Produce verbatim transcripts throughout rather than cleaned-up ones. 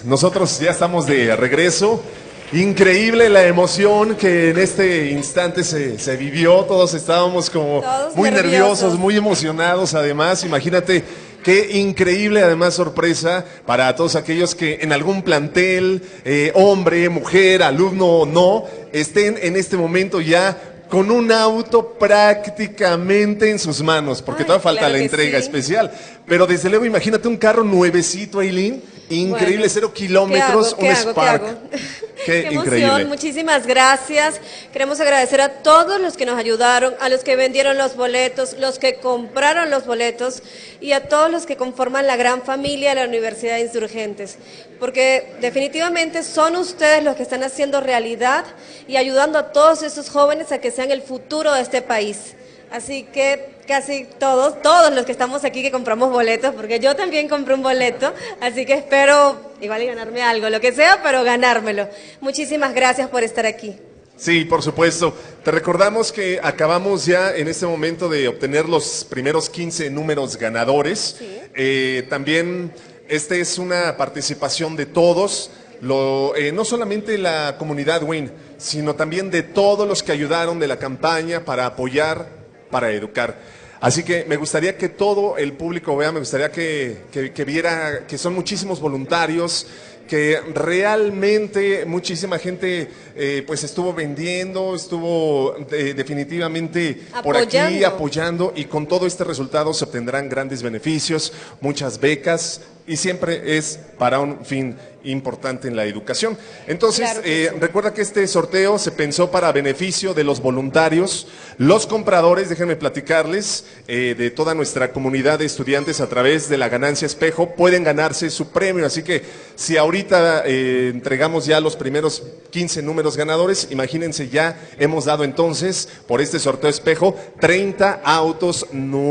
nosotros ya estamos de regreso. Increíble la emoción que en este instante se, se vivió. Todos estábamos como Todos muy nerviosos. nerviosos, muy emocionados. Además, imagínate qué increíble, además, sorpresa para todos aquellos que en algún plantel, eh, hombre, mujer, alumno o no, estén en este momento ya con un auto prácticamente en sus manos, porque Ay, todavía falta claro la que entrega sí. especial. Pero desde luego, imagínate un carro nuevecito, Aileen, increíble, Bueno, cero kilómetros, ¿qué un hago? ¿Qué Spark. hago? ¿Qué, Qué, Qué emoción, increíble. muchísimas gracias. Queremos agradecer a todos los que nos ayudaron, a los que vendieron los boletos, los que compraron los boletos y a todos los que conforman la gran familia de la Universidad de Insurgentes, porque definitivamente son ustedes los que están haciendo realidad y ayudando a todos esos jóvenes a que sean el futuro de este país. Así que casi todos, todos los que estamos aquí que compramos boletos, porque yo también compré un boleto, así que espero igual y ganarme algo, lo que sea, pero ganármelo. Muchísimas gracias por estar aquí. Sí, por supuesto. Te recordamos que acabamos ya en este momento de obtener los primeros quince números ganadores. Sí. Eh, también esta es una participación de todos, lo, eh, no solamente la comunidad WIN, sino también de todos los que ayudaron de la campaña para apoyar, para educar. Así que me gustaría que todo el público vea, me gustaría que, que, que viera que son muchísimos voluntarios, que realmente muchísima gente eh, pues estuvo vendiendo, estuvo eh, definitivamente por aquí Apoyando. apoyando, y con todo este resultado se obtendrán grandes beneficios, muchas becas, y siempre es para un fin importante en la educación. Entonces, Claro que eh, sí. recuerda que este sorteo se pensó para beneficio de los voluntarios, los compradores, déjenme platicarles, eh, de toda nuestra comunidad de estudiantes a través de la ganancia espejo, pueden ganarse su premio. Así que si ahorita eh, entregamos ya los primeros quince números ganadores, imagínense, ya hemos dado entonces por este sorteo espejo treinta autos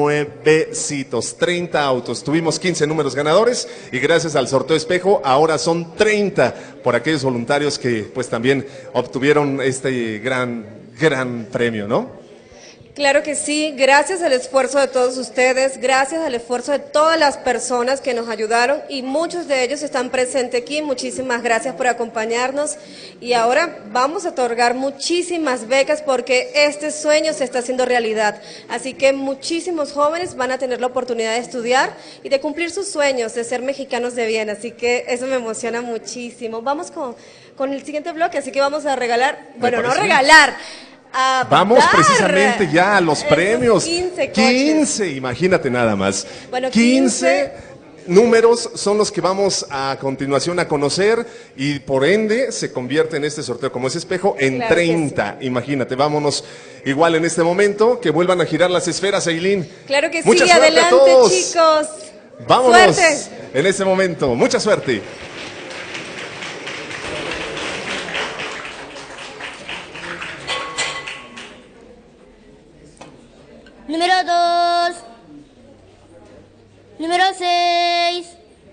nuevecitos, treinta autos. Tuvimos quince números ganadores y gracias al sorteo espejo ahora son treinta por aquellos voluntarios que pues también obtuvieron este gran, gran premio, ¿no? Claro que sí, gracias al esfuerzo de todos ustedes, gracias al esfuerzo de todas las personas que nos ayudaron y muchos de ellos están presentes aquí. Muchísimas gracias por acompañarnos y ahora vamos a otorgar muchísimas becas porque este sueño se está haciendo realidad. Así que muchísimos jóvenes van a tener la oportunidad de estudiar y de cumplir sus sueños, de ser mexicanos de bien. Así que eso me emociona muchísimo. Vamos con, con el siguiente bloque, así que vamos a regalar, bueno, no parece bien. regalar. A Vamos dar precisamente ya a los esos premios. quince coches. quince, imagínate nada más. Bueno, quince números son los que vamos a continuación a conocer y por ende se convierte en este sorteo como ese espejo en Claro que treinta. Imagínate, vámonos igual en este momento, que vuelvan a girar las esferas, Aileen. Claro que Mucha sí, suerte a adelante todos. chicos. Vámonos Suerte. en este momento. Mucha suerte. Número dos, número seis,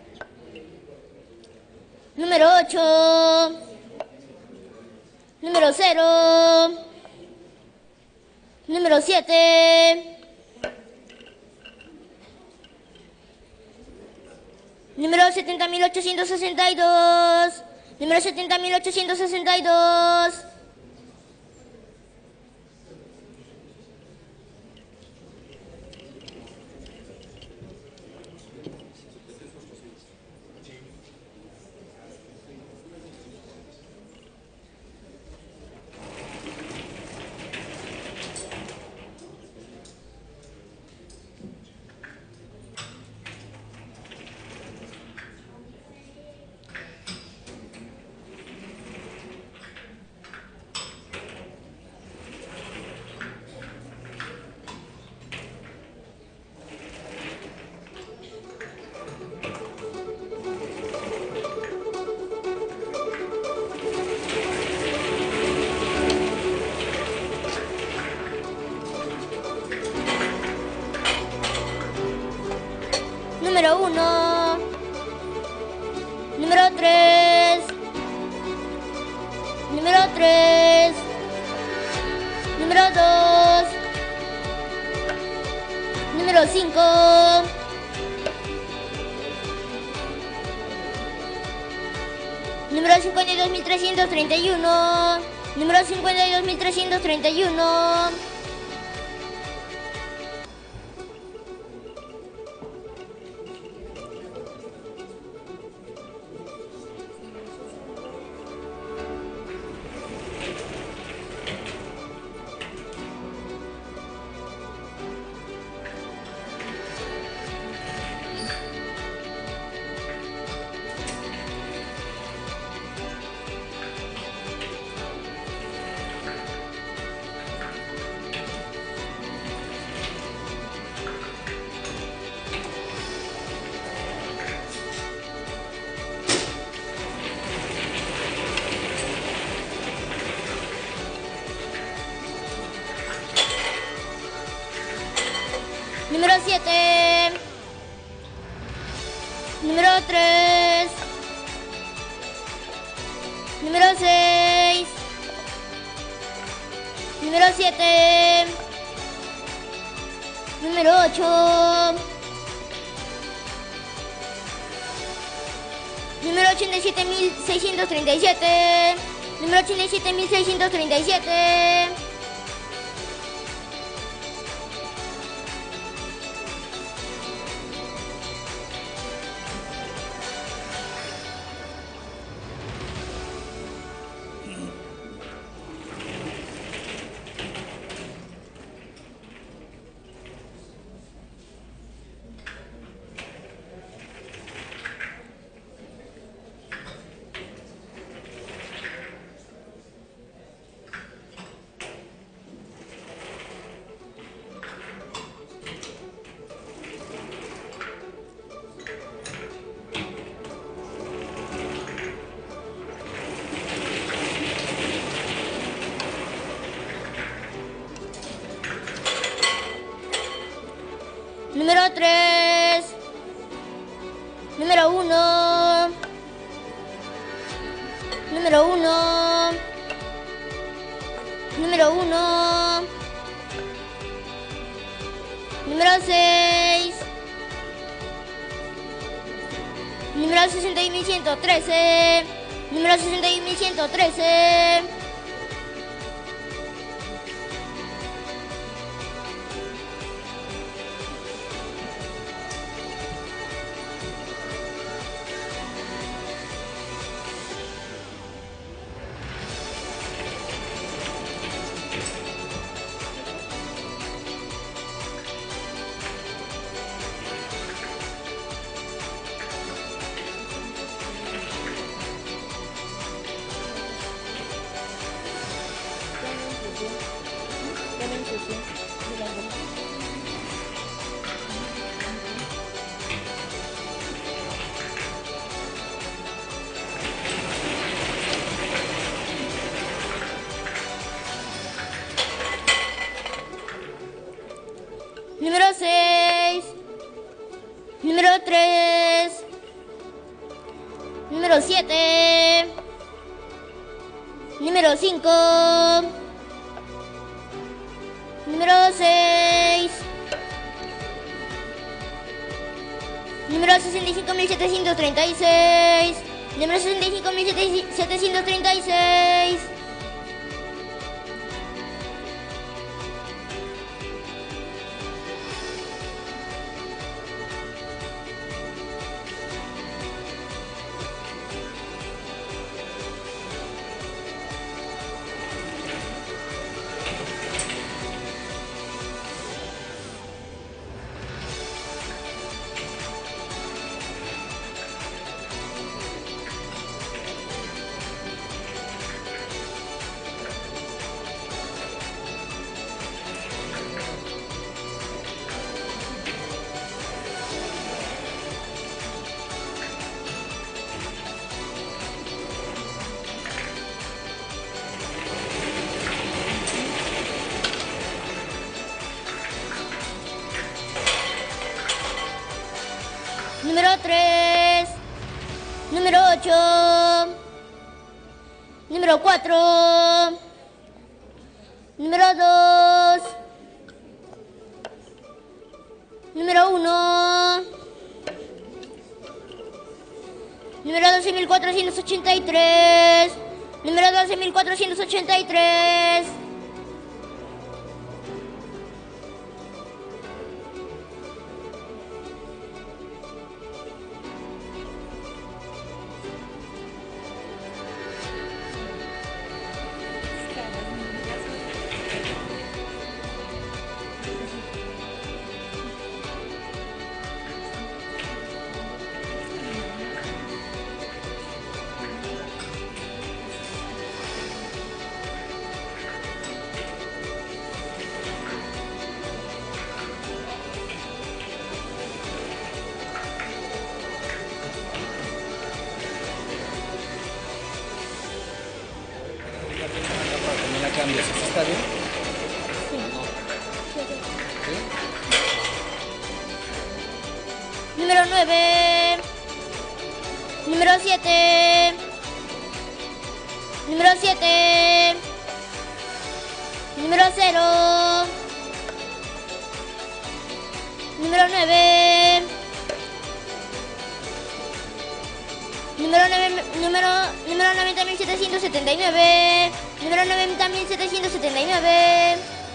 número ocho, número cero, número siete, número setenta mil ochocientos sesenta y dos, número setenta mil ochocientos sesenta y dos. Número uno, número tres, número tres, número dos, número cinco, Número cincuenta y dos mil trescientos treinta y uno. Número cincuenta y dos mil trescientos treinta y uno. Número siete. Número tres. Número seis. Número siete. Número ocho. Número ochenta y siete mil seiscientos treinta y siete. Número ochenta y siete mil seiscientos treinta y siete. Número tres. Número uno. Número uno. Número uno. Número seis. Número sesenta y mil ciento trece. Número sesenta y mil ciento trece. Número seis. Número tres. Número siete. Número cinco. Número seis. Número sesenta y cinco mil setecientos treinta y seis. Número sesenta y cinco mil setecientos treinta y seis. Número tres. Número ocho. Número cuatro. Número dos. Número uno. Número doce mil cuatrocientos ochenta y tres. Número doce mil cuatrocientos ochenta y tres. También la cambias, ¿eso está bien? ¿Sí? Número nueve. Número siete. Número siete. Número cero. Número nueve. Número nueve, número, número noventa mil setecientos setenta y nueve. Número noventa mil setecientos setenta y nueve.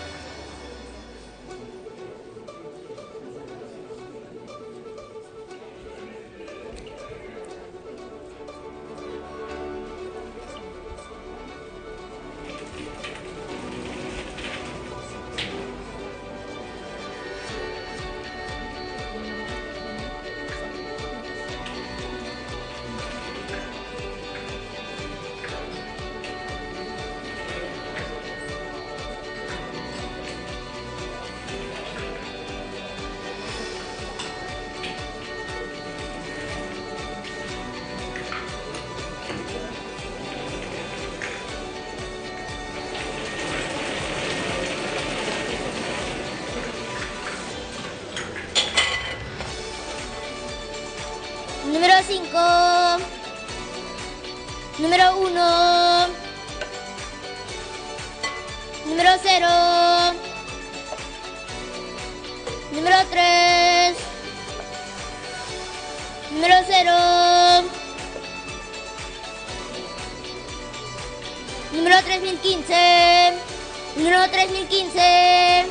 Número cinco. Número uno. Número cero. Número tres. Número cero. Número tres mil quince. Número tres mil quince.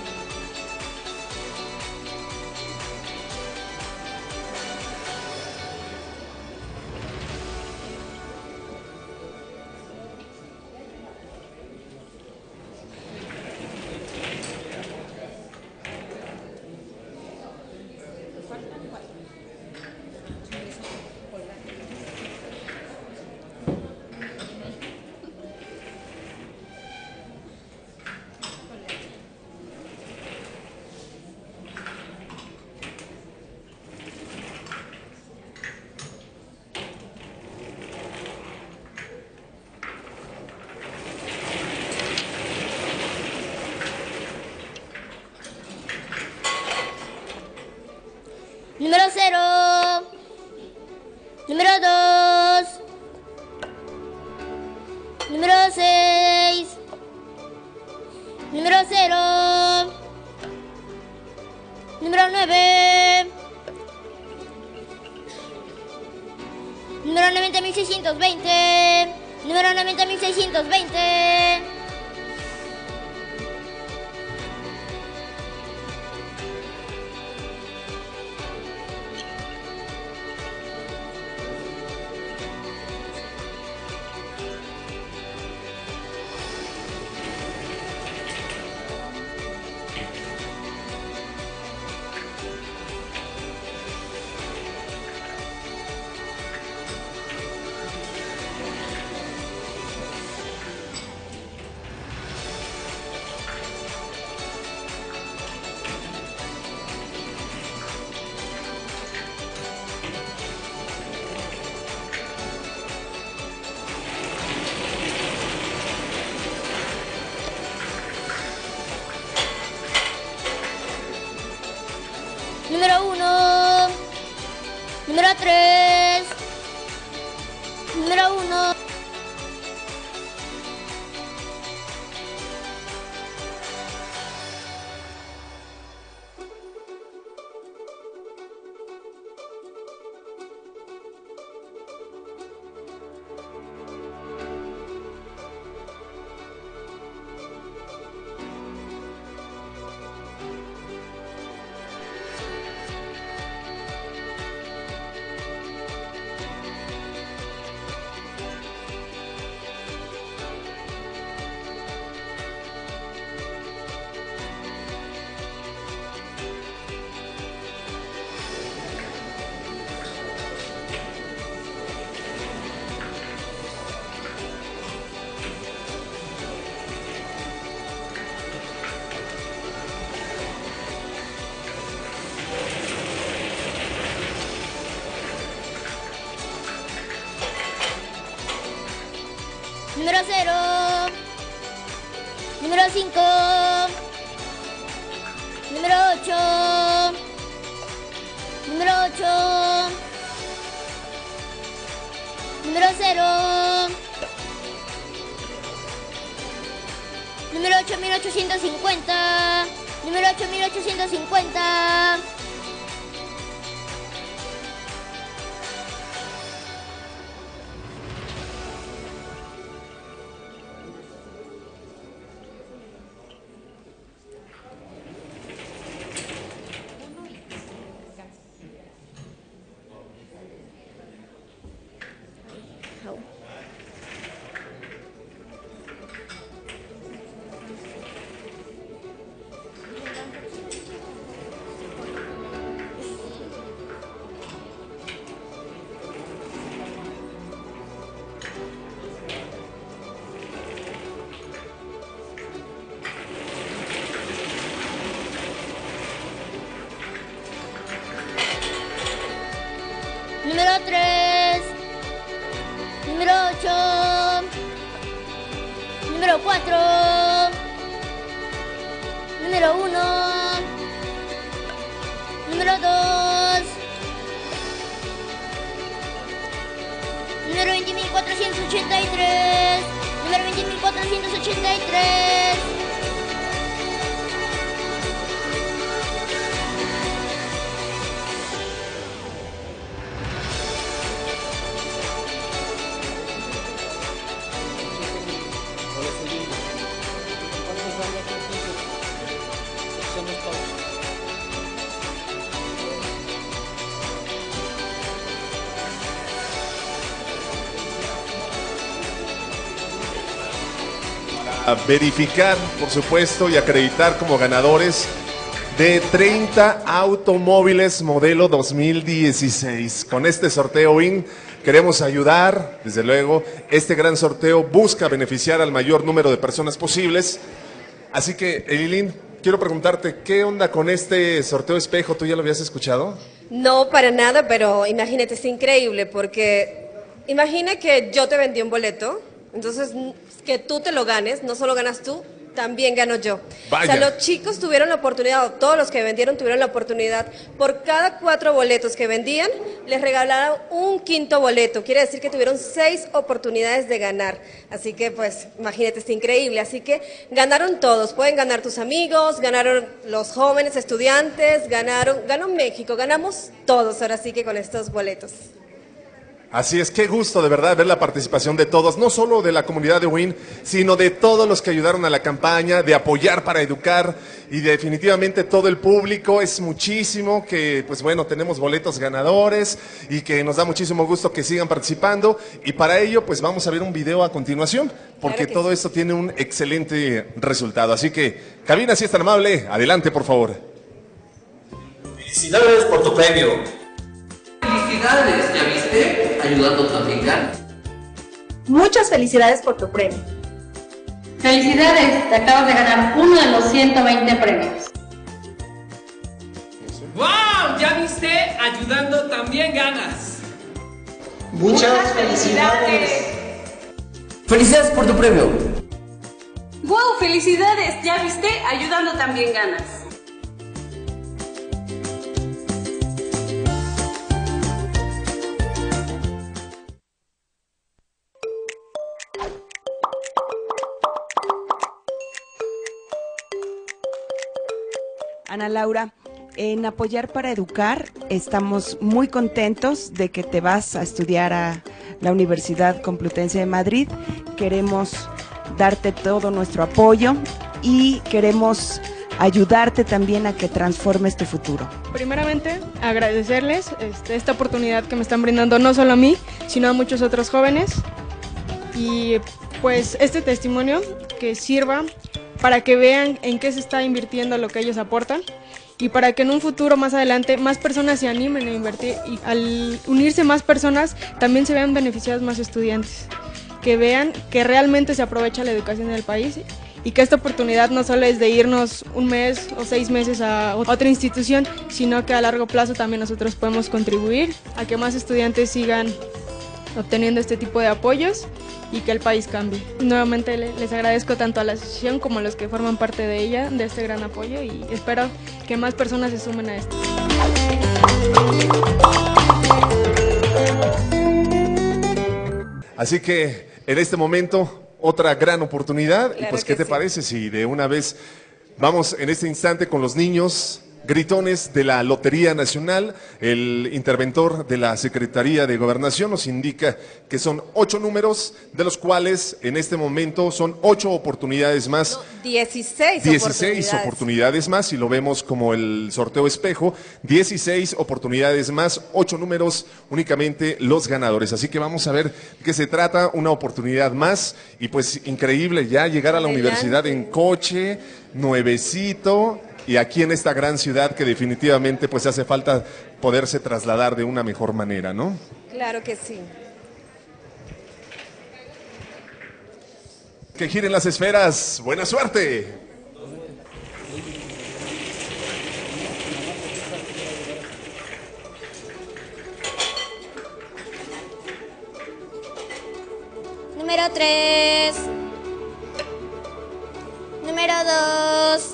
Número cero. Número dos. Número seis. Número cero. Número nueve. Número noventa mil seiscientos veinte. Número noventa mil seiscientos veinte. Número uno. Número tres. Número uno. número cero, número cinco, número ocho, número ocho, número cero, número ocho mil ochocientos cincuenta, número ocho mil ochocientos cincuenta. Número tres, número ocho, número cuatro, número uno, número dos, número veinte mil cuatrocientos ochenta y tres, número veinte mil cuatrocientos ochenta y tres. A verificar, por supuesto, y acreditar como ganadores de treinta automóviles modelo dos mil dieciséis. Con este sorteo WIN queremos ayudar, desde luego, este gran sorteo busca beneficiar al mayor número de personas posibles. Así que, Elilín, quiero preguntarte, ¿qué onda con este sorteo espejo? ¿Tú ya lo habías escuchado? No, para nada, pero imagínate, es increíble porque imagina que yo te vendí un boleto, entonces que tú te lo ganes, no solo ganas tú, también gano yo. Vaya. O sea, los chicos tuvieron la oportunidad, o todos los que vendieron tuvieron la oportunidad, por cada cuatro boletos que vendían, les regalaron un quinto boleto. Quiere decir que tuvieron seis oportunidades de ganar. Así que, pues, imagínate, es increíble. Así que ganaron todos. Pueden ganar tus amigos, ganaron los jóvenes estudiantes, ganaron, ganó México, ganamos todos ahora sí que con estos boletos. Así es, qué gusto de verdad ver la participación de todos, no solo de la comunidad de WIN, sino de todos los que ayudaron a la campaña, de apoyar para educar, y definitivamente todo el público. Es muchísimo que, pues bueno, tenemos boletos ganadores y que nos da muchísimo gusto que sigan participando, y para ello pues vamos a ver un video a continuación, porque Claro que todo sí. esto tiene un excelente resultado. Así que, cabina, si es tan amable, adelante por favor. Felicidades por tu premio. Felicidades, ¿ya viste? Ayudando también ganas. Muchas felicidades por tu premio. Felicidades, te acabas de ganar uno de los ciento veinte premios. ¡Wow! ¿Ya viste? Ayudando también ganas. Muchas felicidades. Felicidades por tu premio. ¡Wow! ¡Felicidades! ¿Ya viste? Ayudando también ganas. Ana Laura, en Apoyar para Educar estamos muy contentos de que te vas a estudiar a la Universidad Complutense de Madrid. Queremos darte todo nuestro apoyo y queremos ayudarte también a que transformes tu futuro. Primeramente, agradecerles este, esta oportunidad que me están brindando no solo a mí, sino a muchos otros jóvenes, y pues este testimonio que sirva para que vean en qué se está invirtiendo lo que ellos aportan, y para que en un futuro más adelante más personas se animen a invertir, y al unirse más personas también se vean beneficiados más estudiantes, que vean que realmente se aprovecha la educación del país y que esta oportunidad no solo es de irnos un mes o seis meses a otra institución, sino que a largo plazo también nosotros podemos contribuir a que más estudiantes sigan obteniendo este tipo de apoyos y que el país cambie. Nuevamente les agradezco tanto a la asociación como a los que forman parte de ella, de este gran apoyo, y espero que más personas se sumen a esto. Así que en este momento, otra gran oportunidad. Claro y pues, que ¿qué te sí. parece si de una vez vamos en este instante con los niños gritones de la Lotería Nacional? El interventor de la Secretaría de Gobernación nos indica que son ocho números, de los cuales en este momento son ocho oportunidades más. No, dieciséis, dieciséis oportunidades. oportunidades más, y lo vemos como el sorteo espejo, dieciséis oportunidades más, ocho números, únicamente los ganadores. Así que vamos a ver qué se trata, una oportunidad más, y pues increíble ya llegar a la Adelante. universidad en coche, nuevecito, y aquí en esta gran ciudad que definitivamente pues hace falta poderse trasladar de una mejor manera, ¿no? Claro que sí. Que giren las esferas, buena suerte. Número tres. Número dos.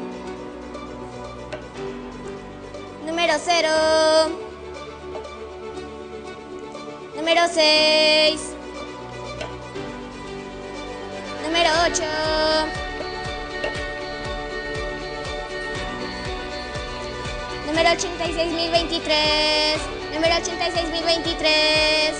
Número cero. Número seis. Número ocho. Número ochenta y seis mil veintitrés. Número ochenta y seis mil veintitrés.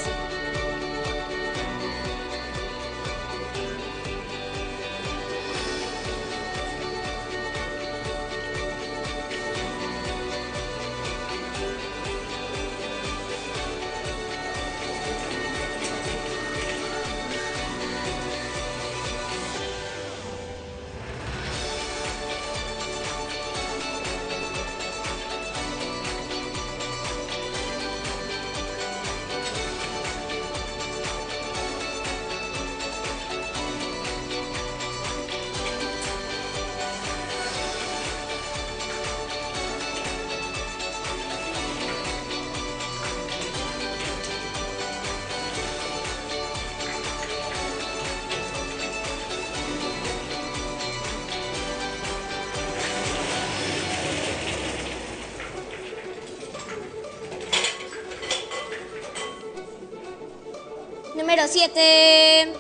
Número siete.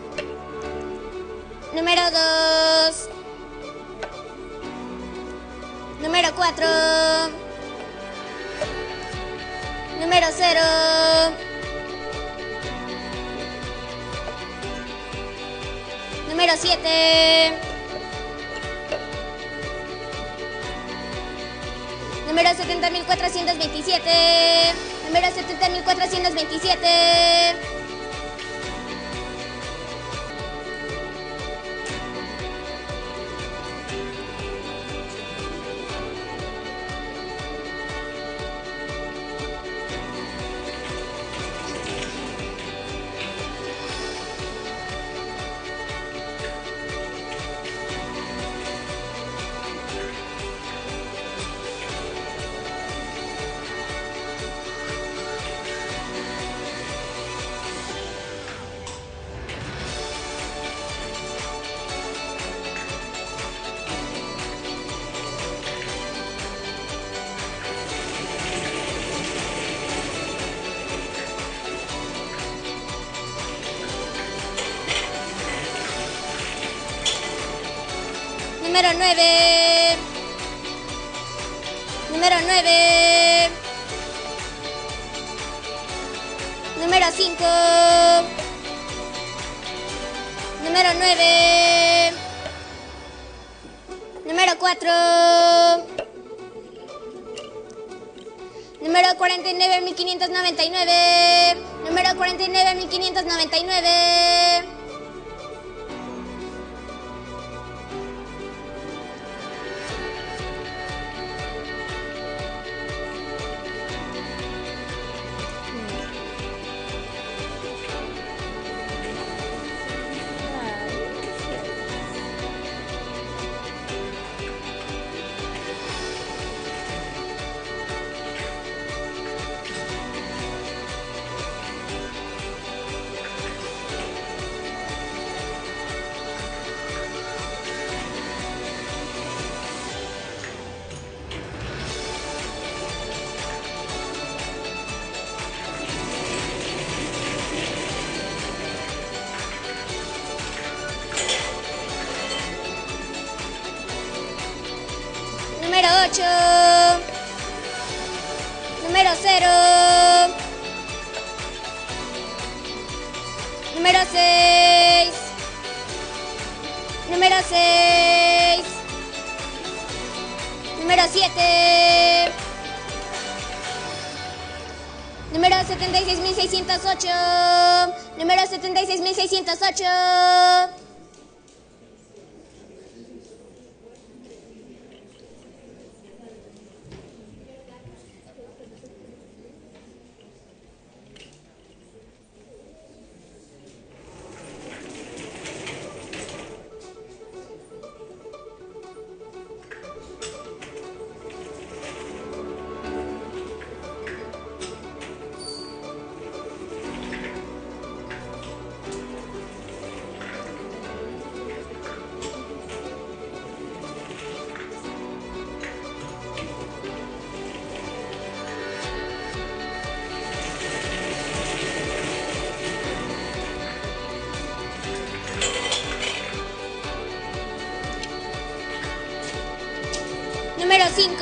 Número dos. Número cuatro. Número cero. Número siete. Número setenta mil cuatrocientos veintisiete. Número setenta mil cuatrocientos veintisiete. Número nueve. Número nueve. Número cinco. Número nueve. Número cuatro. Número cuarenta y nueve mil quinientos noventa y nueve. Número cuarenta y nueve mil quinientos noventa y nueve. cero, número seis, número seis, número siete, número setenta y seis mil seiscientos ocho, número setenta y seis mil seiscientos ocho. Número cinco,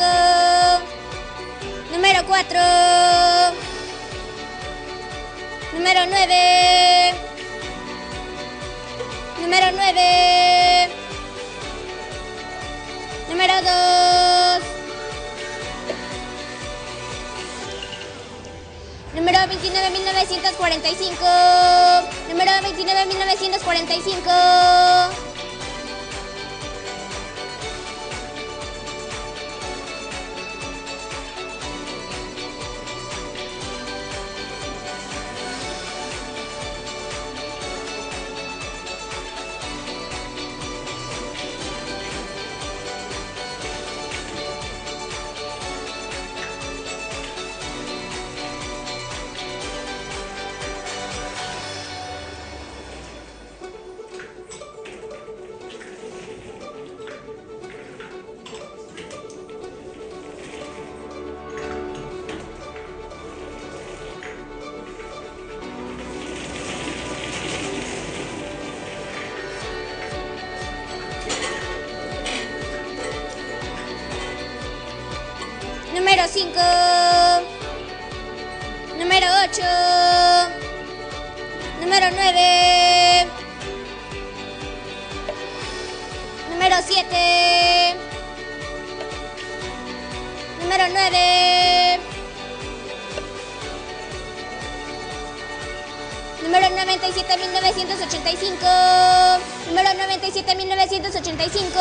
número cuatro, número nueve, número nueve, número dos, número veintinueve mil novecientos cuarenta y cinco, número veintinueve mil novecientos cuarenta y cinco. Número cinco, número ocho, número nueve, número siete, número nueve, número noventa y siete mil novecientos ochenta y cinco, número noventa y siete mil novecientos ochenta y cinco.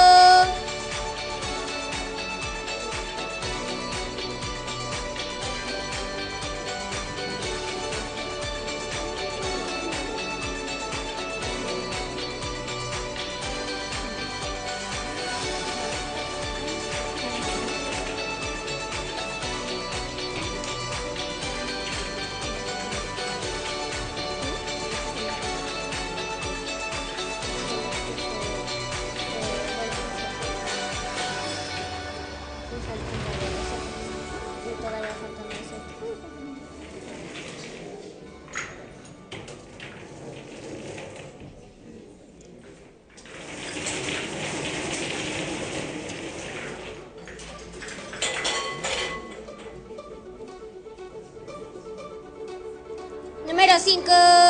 Número cinco,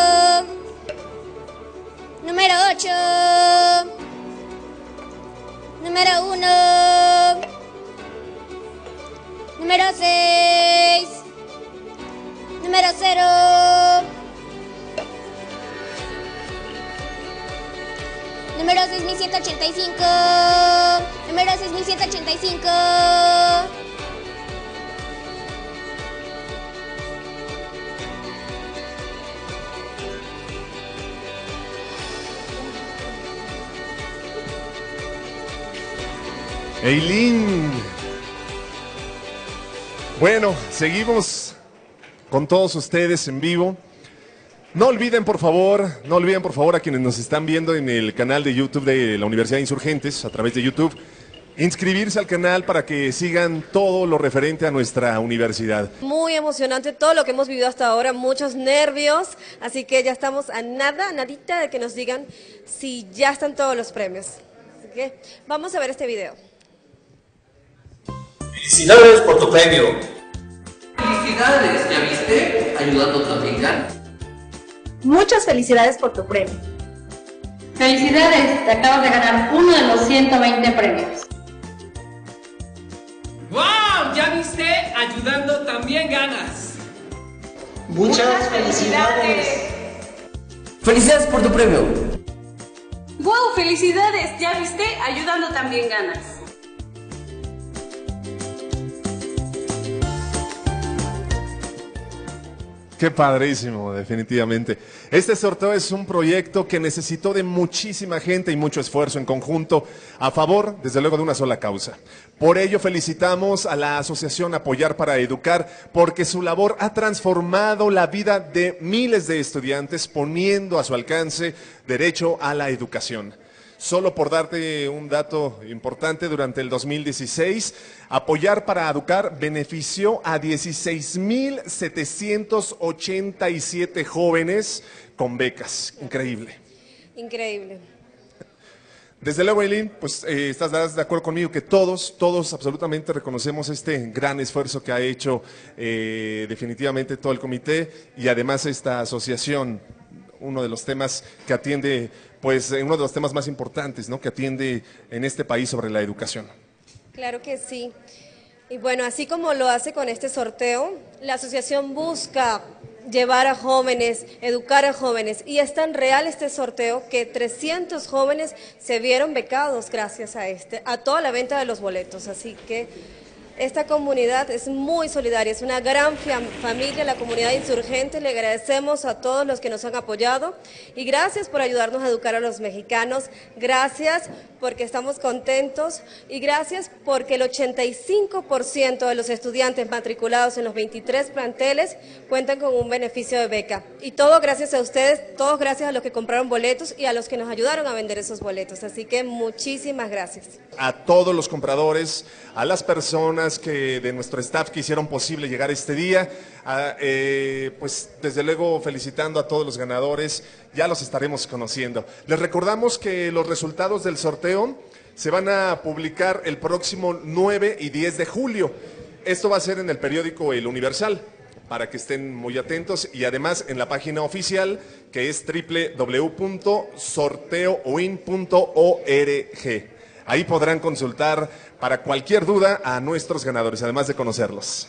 número ocho, número uno, número seis, número cero, número seis mil ciento ochenta y cinco, número seis mil ciento ochenta y cinco. Eileen. Bueno, seguimos con todos ustedes en vivo. No olviden, por favor, no olviden, por favor, a quienes nos están viendo en el canal de YouTube de la Universidad de Insurgentes, a través de YouTube, inscribirse al canal para que sigan todo lo referente a nuestra universidad. Muy emocionante todo lo que hemos vivido hasta ahora, muchos nervios, así que ya estamos a nada, nadita de que nos digan si ya están todos los premios. Así que vamos a ver este video. Felicidades por tu premio. Felicidades. felicidades, ¿ya viste? Ayudando también gana. Muchas felicidades por tu premio. Felicidades, te acabas de ganar uno de los ciento veinte premios. ¡Wow! ¿Ya viste? Ayudando también ganas. Muchas felicidades. Felicidades por tu premio. ¡Wow! ¡Felicidades! ¿Ya viste? Ayudando también ganas. Qué padrísimo, definitivamente. Este sorteo es un proyecto que necesitó de muchísima gente y mucho esfuerzo en conjunto a favor, desde luego, de una sola causa. Por ello felicitamos a la Asociación Apoyar para Educar, porque su labor ha transformado la vida de miles de estudiantes, poniendo a su alcance derecho a la educación. Solo por darte un dato importante, durante el dos mil dieciséis, Apoyar para Educar benefició a dieciséis mil setecientos ochenta y siete jóvenes con becas. Increíble. Increíble. Desde luego, Eileen, pues eh, estás de acuerdo conmigo que todos, todos absolutamente reconocemos este gran esfuerzo que ha hecho eh, definitivamente todo el comité y además esta asociación, uno de los temas que atiende, pues uno de los temas más importantes, ¿no?, que atiende en este país sobre la educación. Claro que sí. Y bueno, así como lo hace con este sorteo, la asociación busca llevar a jóvenes, educar a jóvenes, y es tan real este sorteo que trescientos jóvenes se vieron becados gracias a este, a toda la venta de los boletos, así que esta comunidad es muy solidaria, es una gran familia, la comunidad insurgente. Le agradecemos a todos los que nos han apoyado y gracias por ayudarnos a educar a los mexicanos, gracias porque estamos contentos y gracias porque el ochenta y cinco por ciento de los estudiantes matriculados en los veintitrés planteles cuentan con un beneficio de beca. Y todo gracias a ustedes, todos gracias a los que compraron boletos y a los que nos ayudaron a vender esos boletos. Así que muchísimas gracias. A todos los compradores, a las personas que de nuestro staff que hicieron posible llegar este día, a, eh, pues desde luego felicitando a todos los ganadores, ya los estaremos conociendo. Les recordamos que los resultados del sorteo se van a publicar el próximo nueve y diez de julio. Esto va a ser en el periódico El Universal, para que estén muy atentos, y además en la página oficial que es doble u doble u doble u punto sorteo uin punto org. Ahí podrán consultar para cualquier duda a nuestros ganadores, además de conocerlos.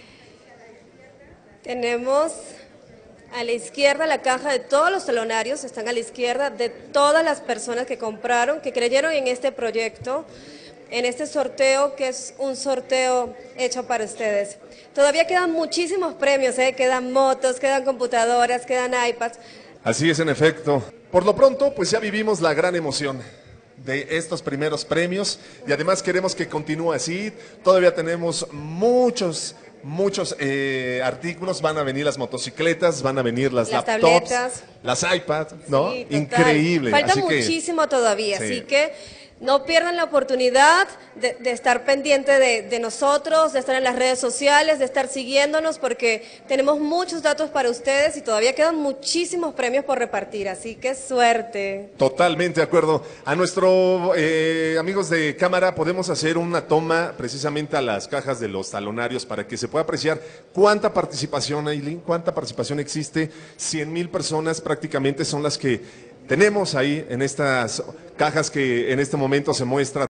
Tenemos a la izquierda la caja de todos los talonarios, están a la izquierda de todas las personas que compraron, que creyeron en este proyecto, en este sorteo, que es un sorteo hecho para ustedes. Todavía quedan muchísimos premios, ¿eh? Quedan motos, quedan computadoras, quedan iPads. Así es, en efecto. Por lo pronto, pues ya vivimos la gran emoción de estos primeros premios y además queremos que continúe así. Todavía tenemos muchos, muchos eh, artículos, van a venir las motocicletas, van a venir las, las laptops, tabletas, las iPads, ¿no? Sí, total. Increíble. Falta así muchísimo que, todavía, sí. Así que no pierdan la oportunidad de, de estar pendiente de, de nosotros, de estar en las redes sociales, de estar siguiéndonos, porque tenemos muchos datos para ustedes y todavía quedan muchísimos premios por repartir, así que suerte. Totalmente de acuerdo. A nuestros eh, amigos de cámara podemos hacer una toma precisamente a las cajas de los talonarios para que se pueda apreciar cuánta participación, Eileen, cuánta participación existe. cien mil personas prácticamente son las que tenemos ahí en estas cajas que en este momento se muestra